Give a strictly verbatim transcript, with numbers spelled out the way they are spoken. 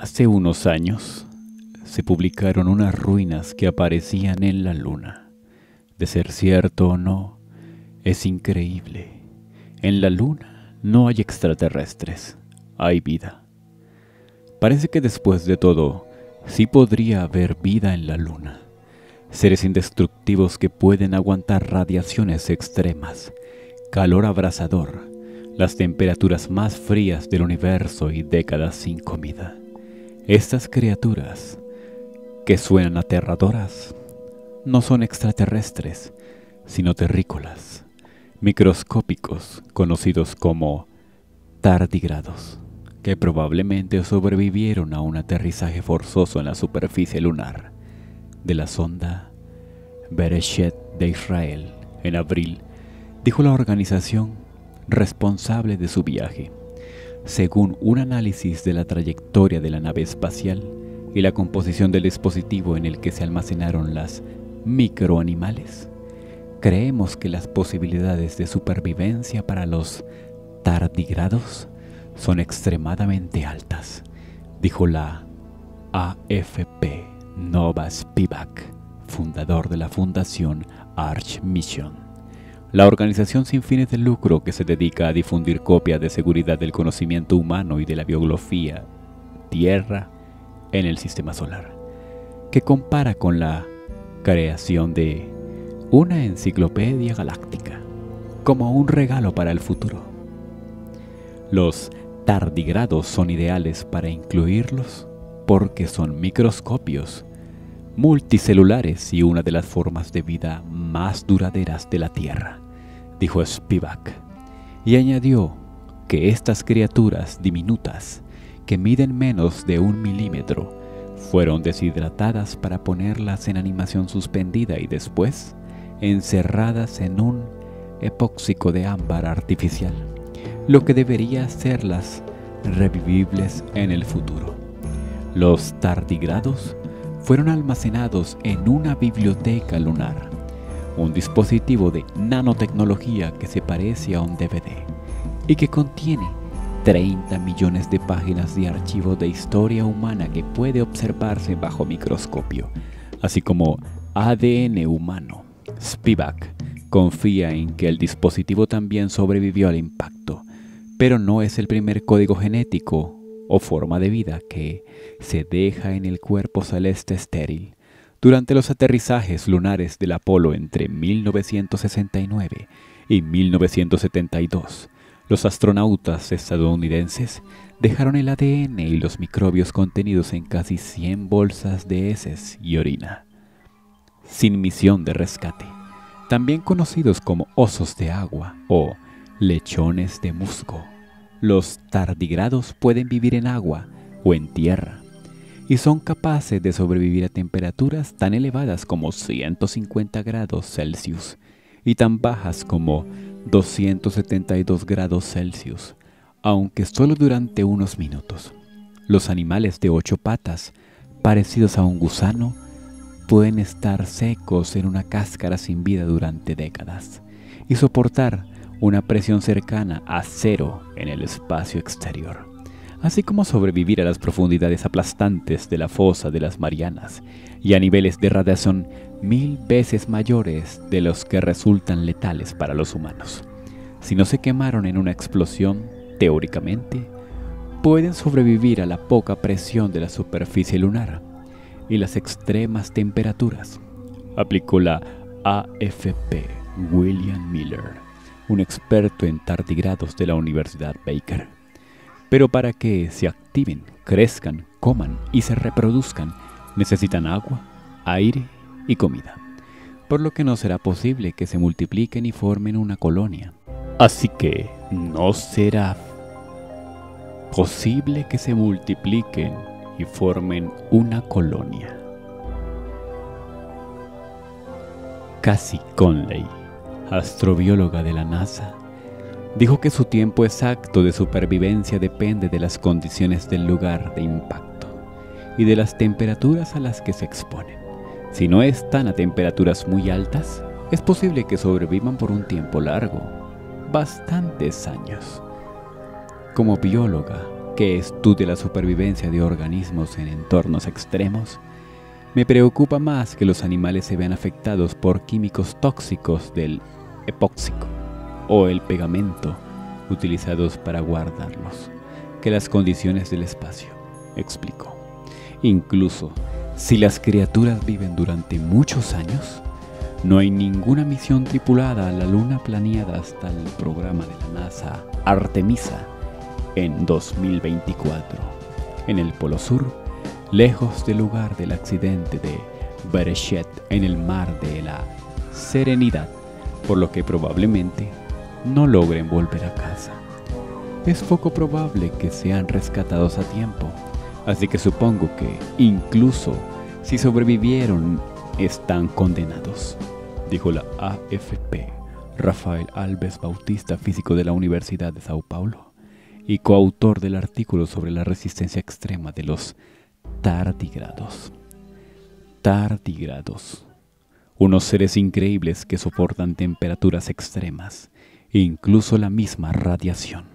Hace unos años se publicaron unas ruinas que aparecían en la luna. De ser cierto o no, es increíble. En la luna no hay extraterrestres, hay vida. Parece que después de todo, sí podría haber vida en la luna. Seres indestructivos que pueden aguantar radiaciones extremas, calor abrasador, las temperaturas más frías del universo y décadas sin comida. Estas criaturas, que suenan aterradoras, no son extraterrestres, sino terrícolas, microscópicos, conocidos como tardígrados, que probablemente sobrevivieron a un aterrizaje forzoso en la superficie lunar de la sonda Bereshet de Israel en abril, dijo la organización responsable de su viaje. Según un análisis de la trayectoria de la nave espacial y la composición del dispositivo en el que se almacenaron las microanimales, creemos que las posibilidades de supervivencia para los tardígrados son extremadamente altas, dijo la A F P Noah Spivak, fundador de la Fundación Arch Mission, la organización sin fines de lucro que se dedica a difundir copias de seguridad del conocimiento humano y de la biología Tierra en el Sistema Solar, que compara con la creación de una enciclopedia galáctica como un regalo para el futuro. Los tardígrados son ideales para incluirlos porque son microscopios multicelulares y una de las formas de vida más duraderas de la Tierra, dijo Spivak, y añadió que estas criaturas diminutas, que miden menos de un milímetro, fueron deshidratadas para ponerlas en animación suspendida y después encerradas en un epóxico de ámbar artificial, lo que debería hacerlas revivibles en el futuro. Los tardígrados fueron almacenados en una biblioteca lunar, un dispositivo de nanotecnología que se parece a un D V D y que contiene treinta millones de páginas de archivo de historia humana que puede observarse bajo microscopio, así como A D N humano. Spivak confía en que el dispositivo también sobrevivió al impacto, pero no es el primer código genético o forma de vida que se deja en el cuerpo celeste estéril. Durante los aterrizajes lunares del Apolo entre mil novecientos sesenta y nueve y mil novecientos setenta y dos, los astronautas estadounidenses dejaron el A D N y los microbios contenidos en casi cien bolsas de heces y orina. Sin misión de rescate, también conocidos como osos de agua o lechones de musgo, los tardígrados pueden vivir en agua o en tierra y son capaces de sobrevivir a temperaturas tan elevadas como ciento cincuenta grados Celsius y tan bajas como doscientos setenta y dos grados Celsius, aunque solo durante unos minutos. Los animales de ocho patas, parecidos a un gusano, pueden estar secos en una cáscara sin vida durante décadas y soportar una presión cercana a cero en el espacio exterior, así como sobrevivir a las profundidades aplastantes de la fosa de las Marianas y a niveles de radiación mil veces mayores de los que resultan letales para los humanos. Si no se quemaron en una explosión, teóricamente, pueden sobrevivir a la poca presión de la superficie lunar y las extremas temperaturas, aplicó la A F P William Miller, un experto en tardígrados de la Universidad Baker. Pero para que se activen, crezcan, coman y se reproduzcan, necesitan agua, aire y comida, por lo que no será posible que se multipliquen y formen una colonia. Así que no será posible que se multipliquen y formen una colonia. Cassie Conley, astrobióloga de la NASA, dijo que su tiempo exacto de supervivencia depende de las condiciones del lugar de impacto y de las temperaturas a las que se exponen. Si no están a temperaturas muy altas, es posible que sobrevivan por un tiempo largo, bastantes años. Como bióloga, que estudia la supervivencia de organismos en entornos extremos, me preocupa más que los animales se vean afectados por químicos tóxicos del epóxico o el pegamento utilizados para guardarlos, que las condiciones del espacio, explicó. Incluso si las criaturas viven durante muchos años, no hay ninguna misión tripulada a la Luna planeada hasta el programa de la NASA Artemisa en dos mil veinticuatro. En el Polo Sur, lejos del lugar del accidente de Beresheet en el mar de la Serenidad, por lo que probablemente no logren volver a casa. Es poco probable que sean rescatados a tiempo, así que supongo que, incluso si sobrevivieron, están condenados, dijo la A F P Rafael Alves Bautista, físico de la Universidad de Sao Paulo y coautor del artículo sobre la resistencia extrema de los tardígrados. Tardígrados, unos seres increíbles que soportan temperaturas extremas e incluso la misma radiación.